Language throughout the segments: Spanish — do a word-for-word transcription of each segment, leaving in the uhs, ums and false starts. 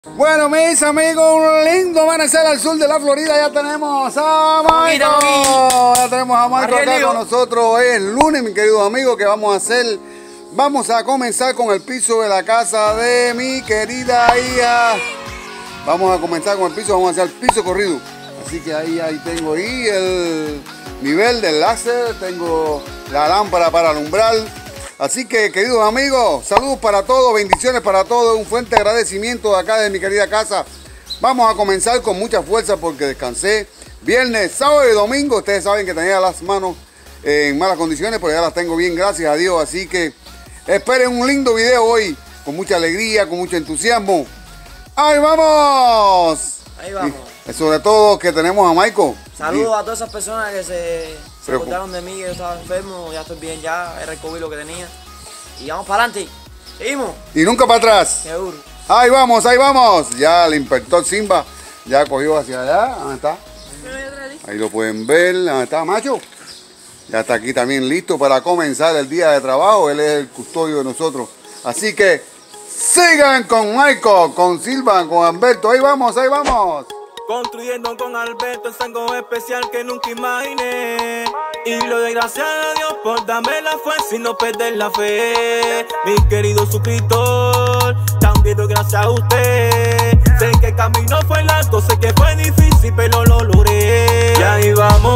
Bueno, mis amigos, un lindo amanecer al sur de la Florida. Ya tenemos a Michael. Ya tenemos a Michael acá con nosotros. Hoy es lunes, mis queridos amigos, que vamos a hacer. Vamos a comenzar con el piso de la casa de mi querida hija. Vamos a comenzar con el piso, vamos a hacer el piso corrido. Así que ahí, ahí tengo ahí el nivel del láser, tengo la lámpara para alumbrar. Así que, queridos amigos, saludos para todos, bendiciones para todos, un fuerte agradecimiento de acá de mi querida casa. Vamos a comenzar con mucha fuerza porque descansé viernes, sábado y domingo. Ustedes saben que tenía las manos en malas condiciones, pero ya las tengo bien, gracias a Dios. Así que esperen un lindo video hoy, con mucha alegría, con mucho entusiasmo. ¡Ahí vamos! Ahí vamos. Y sobre todo que tenemos a Michael. Saludos a todas esas personas que se, se acordaron de mí, que yo estaba enfermo, ya estoy bien ya, he recogido lo que tenía. Y vamos para adelante. Seguimos. Y nunca para atrás. Seguro. Ahí vamos, ahí vamos. Ya el inspector Simba ya cogió hacia allá. ¿Dónde está? Ahí lo pueden ver. ¿Dónde está, macho? Ya está aquí también listo para comenzar el día de trabajo. Él es el custodio de nosotros. Así que sigan con Michael, con Silva, con Alberto. Ahí vamos, ahí vamos. Construyendo con Alberto es algo especial que nunca imaginé. Y lo doy gracias a Dios por darme la fuerza y no perder la fe. Mi querido suscriptor, también doy gracias a usted. Sé que el camino fue largo, sé que fue difícil, pero lo logré. Y ahí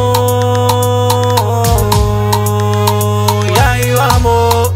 vamos, y ahí vamos.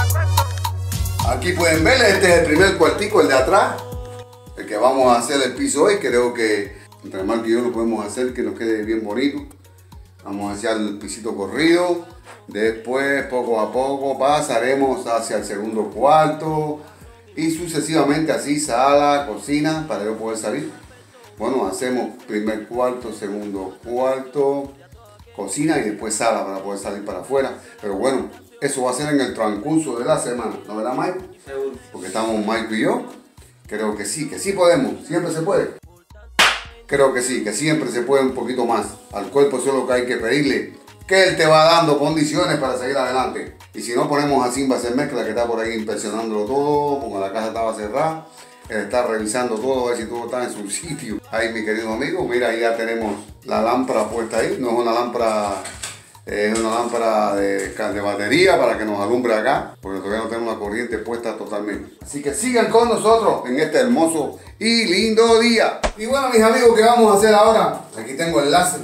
Aquí pueden ver, este es el primer cuartico, el de atrás. El que vamos a hacer el piso hoy, creo que entre Marco y yo lo podemos hacer que nos quede bien bonito. Vamos a hacer el pisito corrido. Después, poco a poco, pasaremos hacia el segundo cuarto. Y sucesivamente así, sala, cocina, para yo poder salir. Bueno, hacemos primer cuarto, segundo cuarto, cocina y después sala para poder salir para afuera. Pero bueno, eso va a ser en el transcurso de la semana. ¿No verdad, Mike? Seguro. Porque estamos Mike y yo. Creo que sí, que sí podemos, siempre se puede. Creo que sí, que siempre se puede un poquito más. Al cuerpo solo que hay que pedirle que él te va dando condiciones para seguir adelante. Y si no ponemos a Simba a hacer mezcla, que está por ahí inspeccionándolo todo, como la casa estaba cerrada, él está revisando todo, a ver si todo está en su sitio. Ahí, mi querido amigo, mira, ahí ya tenemos la lámpara puesta ahí. No es una lámpara... Es una lámpara de, de batería para que nos alumbre acá, porque todavía no tenemos la corriente puesta totalmente. Así que sigan con nosotros en este hermoso y lindo día. Y bueno, mis amigos, ¿qué vamos a hacer ahora? Aquí tengo el láser.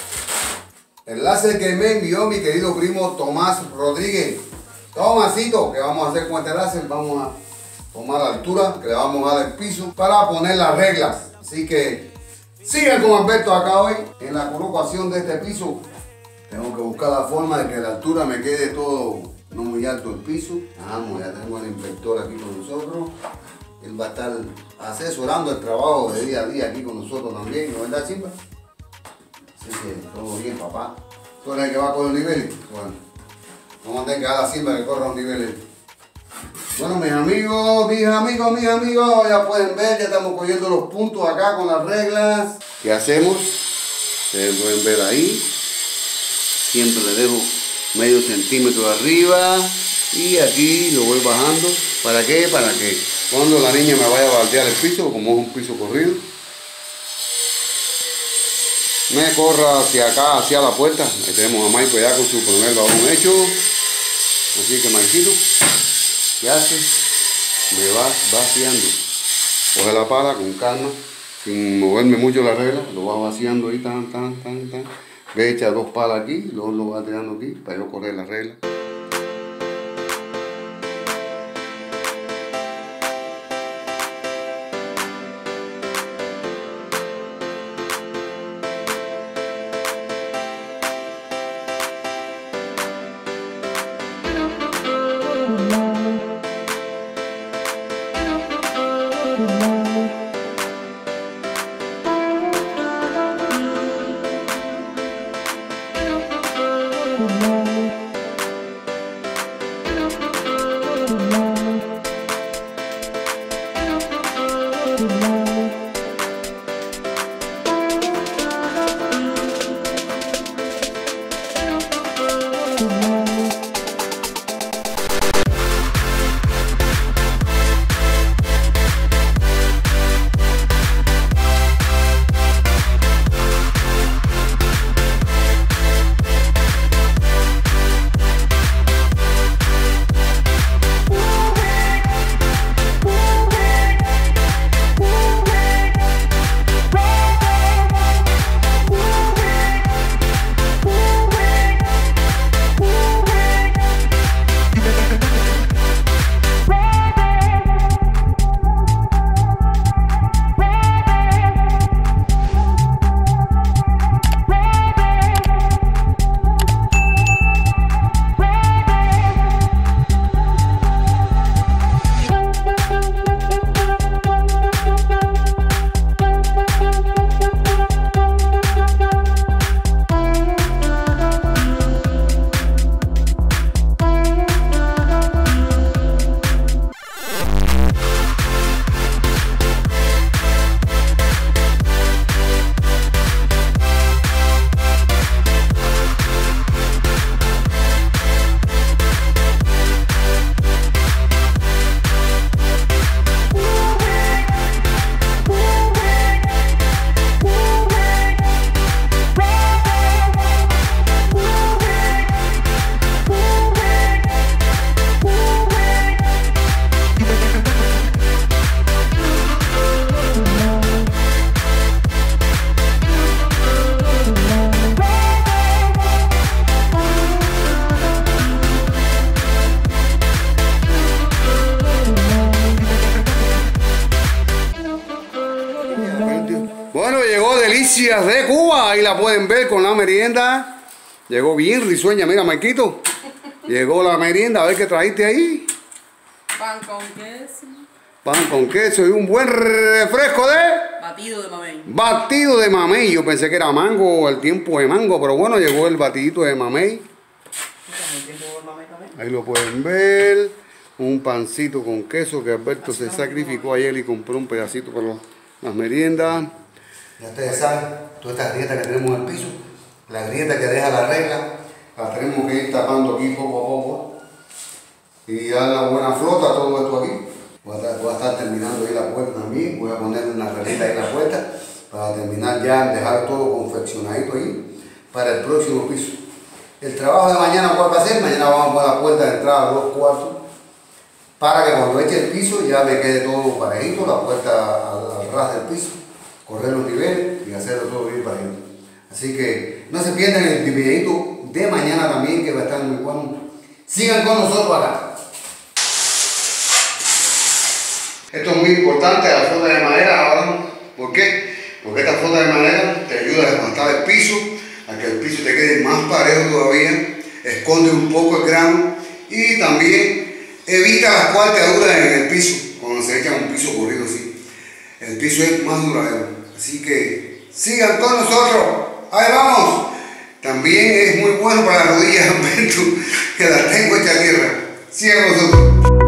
El láser que me envió mi querido primo Tomás Rodríguez. Tomasito, ¿qué vamos a hacer con este láser? Vamos a tomar la altura que le vamos a dar el piso para poner las reglas. Así que sigan con Alberto acá hoy en la colocación de este piso. Tengo que buscar la forma de que la altura me quede todo, no muy alto el piso. Vamos, ya tengo al inspector aquí con nosotros. Él va a estar asesorando el trabajo de día a día aquí con nosotros también, ¿no es verdad, Simba? Así que todo bien, papá. ¿Tú eres el que va con los niveles? Bueno, vamos a tener que dar a Simba que corra los niveles. Bueno, mis amigos, mis amigos, mis amigos, ya pueden ver, ya estamos cogiendo los puntos acá con las reglas. ¿Qué hacemos? Ustedes pueden ver ahí. Siempre le dejo medio centímetro arriba y aquí lo voy bajando. ¿Para qué? Para que cuando la niña me vaya a baldear el piso, como es un piso corrido, me corra hacia acá, hacia la puerta. Ahí tenemos a Michael ya con su primer babón hecho. Así que, Marquito, ¿qué hace? Me va vaciando. Coge la pala con calma, sin moverme mucho la regla, lo va vaciando ahí, tan, tan, tan, tan. Le echa dos palas aquí, luego lo va tirando aquí para yo correr la regla. Bueno, llegó Delicias de Cuba, ahí la pueden ver con la merienda. Llegó bien risueña, mira, Marquito. Llegó la merienda, a ver qué trajiste ahí. Pan con queso. Pan con queso y un buen refresco de... Batido de mamey. Batido de mamey. Yo pensé que era mango, el tiempo de mango, pero bueno, llegó el batidito de mamey. Ahí lo pueden ver. Un pancito con queso que Alberto se sacrificó ayer y compró un pedacito para los, las meriendas. Ya ustedes saben, todas estas grietas que tenemos en el piso, la grieta que deja la regla, la tenemos que ir tapando aquí poco a poco y dar la buena flota a todo esto aquí. Voy a, estar, voy a estar terminando ahí la puerta también, voy a poner una reglita ahí en la puerta para terminar ya, dejar todo confeccionadito ahí para el próximo piso. El trabajo de mañana, ¿cuál va a ser? Mañana vamos a poner la puerta de entrada a los cuartos para que cuando eche el piso ya me quede todo parejito, la puerta al, al ras del piso, correr los niveles y hacerlo todo bien parejito. Así que no se pierdan el videito de mañana también, que va a estar muy bueno. Sigan con nosotros acá. Esto es muy importante, la flota de madera ahora. ¿Por qué? Porque esta flota de madera te ayuda a desmontar el piso, a que el piso te quede más parejo todavía, esconde un poco el grano y también evita las cuarteaduras en el piso, cuando se echa un piso corrido así. El piso es más duradero. Así que sigan con nosotros. Ahí vamos. También es muy bueno para las rodillas, Alberto, que las tengo hechas tierra. Sigan con nosotros.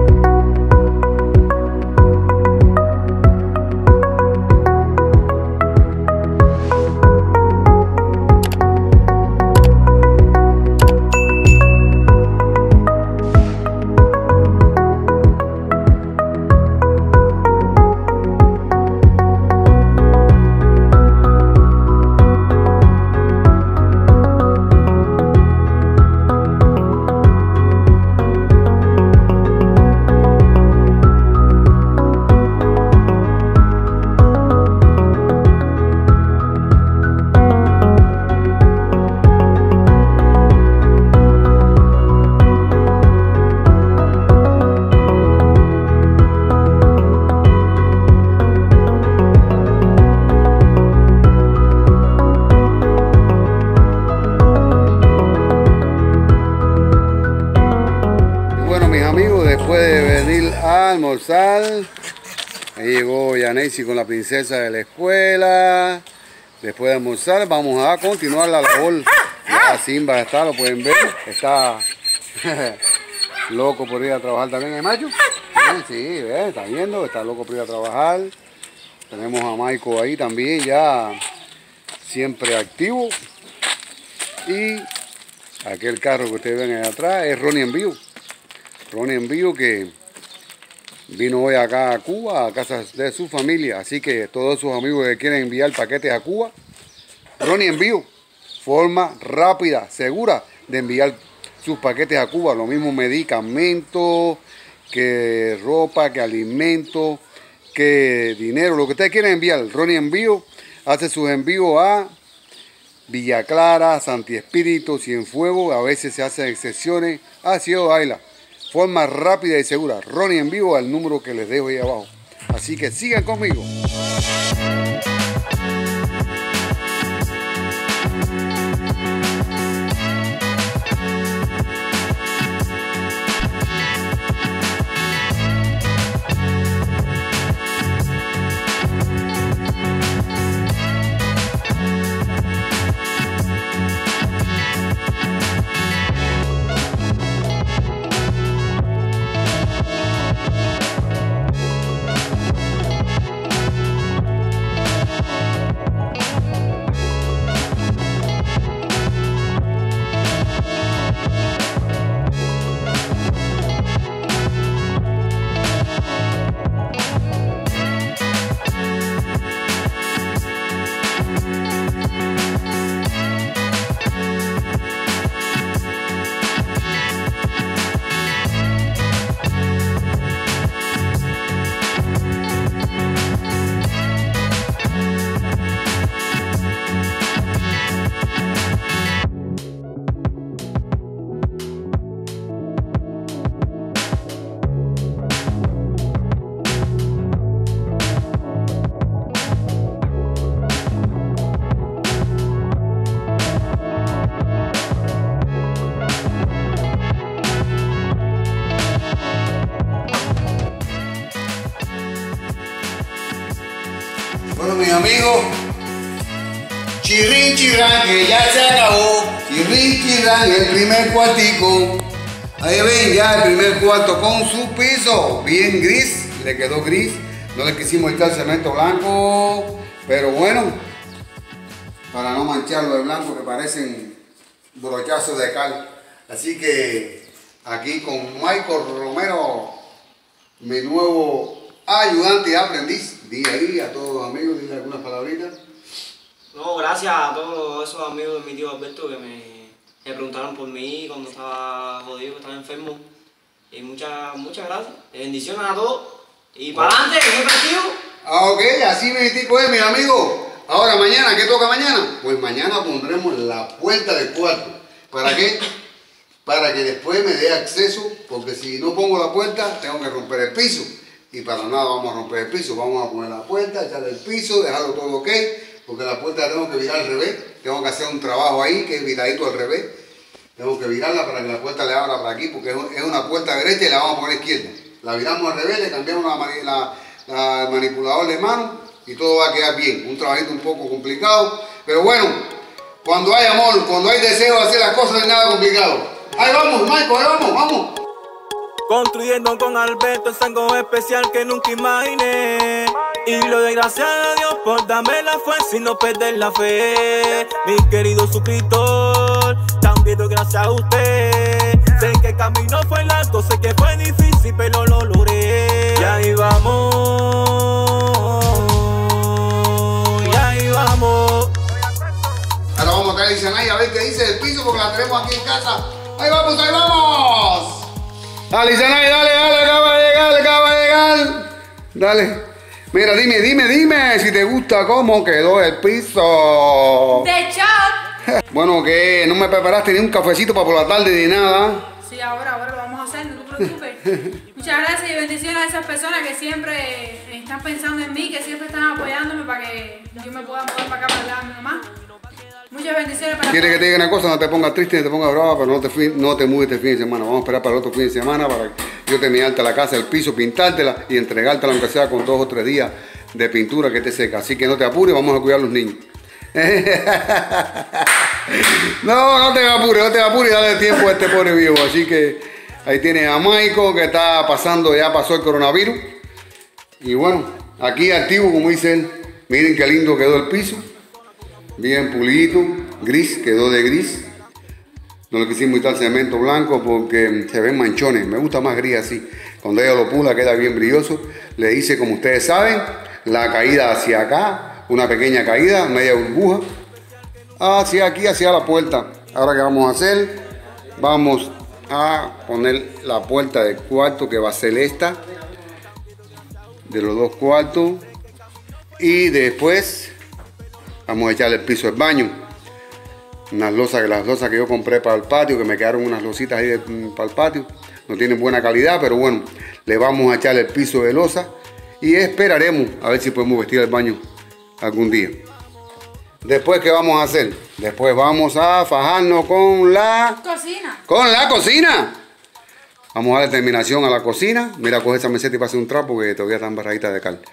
Después de venir a almorzar, ahí llegó Yanesi con la princesa de la escuela. Después de almorzar vamos a continuar la labor. Ya Simba está, lo pueden ver, está loco por ir a trabajar también. ¿Eh, macho? Sí, ¿ves? Está viendo, está loco por ir a trabajar. Tenemos a Maiko ahí también, ya siempre activo. Y aquel carro que ustedes ven ahí atrás es Ronnie Envío. Ronnie Envío, que vino hoy acá a Cuba, a casa de su familia. Así que todos sus amigos que quieren enviar paquetes a Cuba, Ronnie Envío, forma rápida, segura de enviar sus paquetes a Cuba. Lo mismo medicamentos, que ropa, que alimentos, que dinero, lo que ustedes quieren enviar. Ronnie Envío hace sus envíos a Villa Clara, Santi Espíritu, Cienfuegos. A veces se hacen excepciones a Ciudad Ayla. Forma rápida y segura. Ronnie Envío al número que les dejo ahí abajo. Así que sigan conmigo. Bueno, mis amigos, chirrín chirrán, que ya se acabó. Chirrín chirrán, el primer cuartico. Ahí ven ya el primer cuarto con su piso. Bien gris, le quedó gris. No le quisimos echar cemento blanco, pero bueno, para no mancharlo de blanco que parecen brochazos de cal. Así que aquí con Michael Romero, mi nuevo ayudante y aprendiz. Dile ahí a todos los amigos, dile algunas palabritas. No, gracias a todos esos amigos de mi tío Alberto que me, me preguntaron por mí cuando estaba jodido, que estaba enfermo. Y muchas, muchas gracias. Bendiciones a todos. Y para adelante, que muy partido. Ah, ok, así me digo, mi amigo. Ahora mañana, ¿qué toca mañana? Pues mañana pondremos la puerta del cuarto. ¿Para qué? Para que después me dé acceso, porque si no pongo la puerta, tengo que romper el piso. Y para nada vamos a romper el piso, vamos a poner la puerta, echarle el piso, dejarlo todo ok, porque la puerta la tengo que virar al revés. Tengo que hacer un trabajo ahí, que es viradito al revés. Tengo que virarla para que la puerta le abra para aquí, porque es una puerta derecha y la vamos a poner izquierda. La viramos al revés, le cambiamos la, la, la, el manipulador de mano y todo va a quedar bien. Un trabajito un poco complicado, pero bueno, cuando hay amor, cuando hay deseo de hacer las cosas no es nada complicado. Ahí vamos, Michael, ahí vamos, vamos. Construyendo con Alberto es algo especial que nunca imaginé. Y lo doy gracias a Dios por darme la fuerza y no perder la fe. Mi querido suscriptor, también doy gracias a usted. Sé que el camino fue largo, sé que fue difícil, pero lo logré. Y ahí vamos, y ahí vamos. Ahora vamos a traer a Lisanay a ver qué dice del piso porque la tenemos aquí en casa. ¡Ahí vamos, ahí vamos! Dale, Lisanay, dale, dale, acaba de llegar, acaba de llegar. Dale. Mira, dime, dime, dime si te gusta cómo quedó el piso. ¡De shot! Bueno, que no me preparaste ni un cafecito para por la tarde ni nada. Sí, ahora, ahora lo vamos a hacer, no te preocupes. Muchas gracias y bendiciones a esas personas que siempre están pensando en mí, que siempre están apoyándome para que yo me pueda mover para acá, para allá, mi mamá. Muchas bendiciones para ¿Quieres que te diga una cosa? No te pongas triste ni te pongas brava, pero no te, no te mueves este fin de semana. Vamos a esperar para el otro fin de semana para que yo terminarte la casa, el piso, pintártela y entregártela aunque sea con dos o tres días de pintura que te seca. Así que no te apures, vamos a cuidar a los niños. No, no te apures, no te apures, dale tiempo a este pobre viejo. Así que ahí tienes a Michael que está pasando, ya pasó el coronavirus. Y bueno, aquí activo, como dice él. Miren qué lindo quedó el piso. Bien pulidito, gris, quedó de gris. No le quisimos quitar cemento blanco porque se ven manchones. Me gusta más gris así. Cuando ella lo pula queda bien brilloso. Le hice, como ustedes saben, la caída hacia acá. Una pequeña caída, media burbuja. Hacia aquí, hacia la puerta. Ahora, ¿qué vamos a hacer? Vamos a poner la puerta del cuarto que va a ser esta. De los dos cuartos. Y después vamos a echarle el piso del baño. Unas losas, las losas que yo compré para el patio, que me quedaron unas lositas ahí de, para el patio. No tienen buena calidad, pero bueno, le vamos a echar el piso de losa y esperaremos a ver si podemos vestir el baño algún día. Después, ¿qué vamos a hacer? Después vamos a fajarnos con la cocina. Con la cocina. Vamos a darle terminación a la cocina. Mira, coge esa meseta y pase un trapo que todavía están barraditas de cal.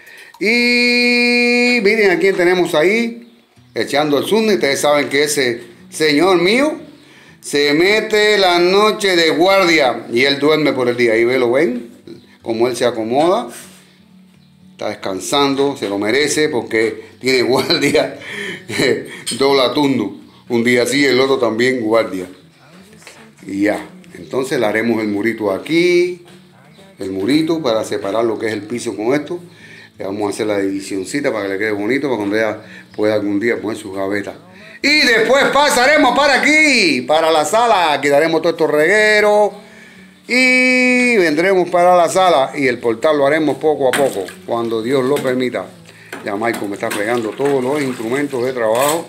Y miren a quién tenemos ahí echando el sunni. Ustedes saben que ese señor mío se mete la noche de guardia y él duerme por el día. Ahí ve, lo ven, como él se acomoda. Está descansando, se lo merece porque tiene guardia doble turno. Un día sí y el otro también guardia. Y ya, entonces le haremos el murito aquí, el murito para separar lo que es el piso con esto. Le vamos a hacer la divisioncita para que le quede bonito, para cuando ella pueda algún día poner sus gavetas. Y después pasaremos para aquí, para la sala. Quitaremos todos estos regueros y vendremos para la sala. Y el portal lo haremos poco a poco, cuando Dios lo permita. Ya Michael me está fregando todos los instrumentos de trabajo.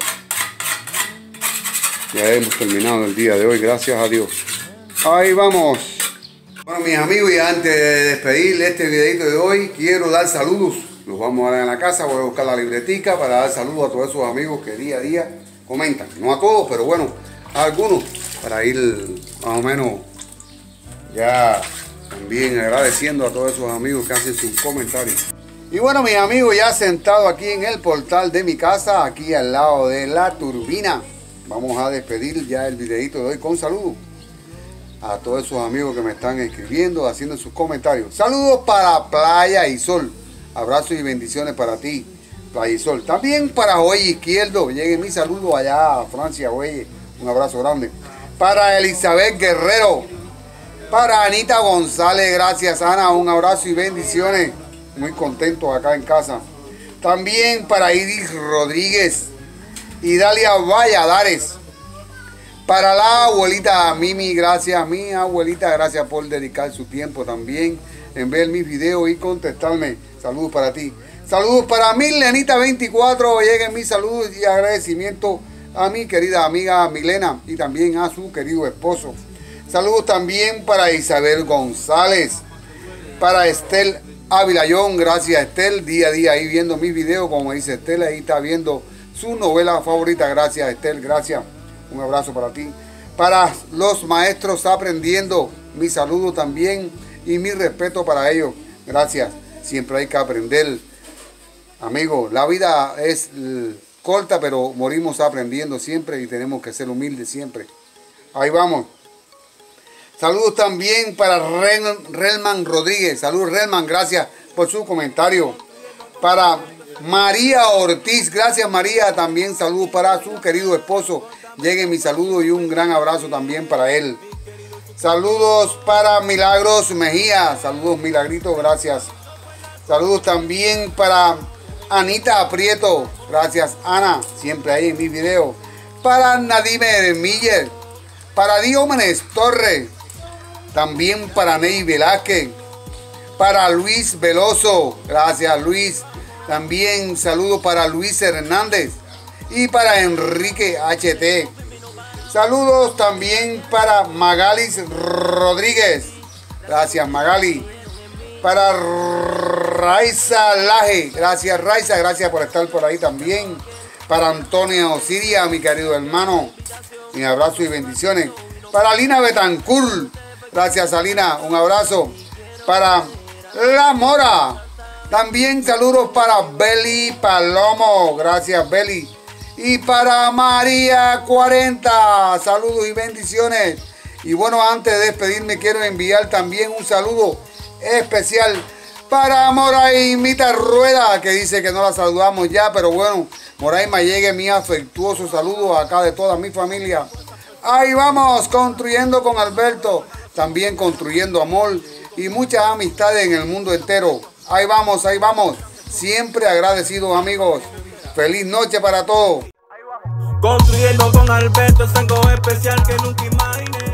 Ya hemos terminado el día de hoy, gracias a Dios. Ahí vamos. Bueno, mis amigos, y antes de despedir este videito de hoy, quiero dar saludos. Los vamos a dar en la casa, voy a buscar la libretica para dar saludos a todos esos amigos que día a día comentan. No a todos, pero bueno, a algunos, para ir más o menos ya también agradeciendo a todos esos amigos que hacen sus comentarios. Y bueno, mis amigos, ya sentado aquí en el portal de mi casa, aquí al lado de la turbina, vamos a despedir ya el videito de hoy con saludos a todos esos amigos que me están escribiendo, haciendo sus comentarios. Saludos para Playa y Sol. Abrazos y bendiciones para ti, Playa y Sol. También para Joey Izquierdo. Llegue mi saludo allá a Francia, Joey. Un abrazo grande. Para Elizabeth Guerrero. Para Anita González. Gracias, Ana. Un abrazo y bendiciones. Muy contentos acá en casa. También para Iris Rodríguez y Dalia Valladares. Para la abuelita Mimi, gracias, mi abuelita, gracias por dedicar su tiempo también en ver mis videos y contestarme. Saludos para ti. Saludos para Milenita veinticuatro. Lleguen mis saludos y agradecimientos a mi querida amiga Milena y también a su querido esposo. Saludos también para Isabel González. Para Estel Avilayón, gracias Estel, día a día ahí viendo mis videos, como dice Estel, ahí está viendo su novela favorita. Gracias Estel, gracias. Un abrazo para ti. Para los maestros aprendiendo, mi saludo también y mi respeto para ellos. Gracias. Siempre hay que aprender. Amigos, la vida es corta, pero morimos aprendiendo siempre y tenemos que ser humildes siempre. Ahí vamos. Saludos también para Relman Rodríguez. Saludos Relman, gracias por su comentario. Para María Ortiz, gracias María. También saludos para su querido esposo. Lleguen mi saludo y un gran abrazo también para él. Saludos para Milagros Mejía. Saludos Milagritos, gracias. Saludos también para Anita Aprieto. Gracias Ana, siempre ahí en mis videos. Para Nadime Miller. Para Diomenes Torres. También para Ney Velázquez. Para Luis Veloso. Gracias Luis. También saludos para Luis Hernández. Y para Enrique H T. Saludos también para Magalis Rodríguez. Gracias Magali. Para Raiza Laje. Gracias Raiza. Gracias por estar por ahí también. Para Antonio Siria, mi querido hermano. Mi abrazo y bendiciones. Para Lina Betancourt. Gracias Alina. Un abrazo. Para La Mora. También saludos para Beli Palomo. Gracias Beli. Y para María cuarenta, saludos y bendiciones. Y bueno, antes de despedirme quiero enviar también un saludo especial para Moraimita Rueda, que dice que no la saludamos ya, pero bueno, Moraima, llegue mi afectuoso saludo acá de toda mi familia. Ahí vamos, construyendo con Alberto, también construyendo amor y muchas amistades en el mundo entero. Ahí vamos, ahí vamos, siempre agradecidos amigos. Feliz noche para todos. Construyendo con Alberto, es algo especial que nunca imaginé.